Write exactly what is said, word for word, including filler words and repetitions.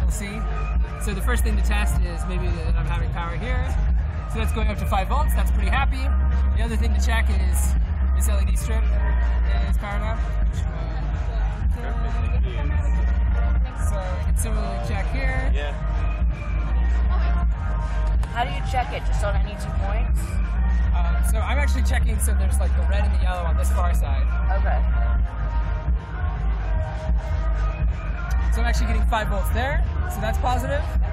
we'll see. So the first thing to test is maybe that I'm having power here. So that's going up to five volts, that's pretty happy. The other thing to check is this L E D strip is powered up. So I can similarly check here. Yeah. How do you check it? Just on any two points? Um, so I'm actually checking, so there's like the red and the yellow on this far side. Okay. So I'm actually getting five volts there, so that's positive.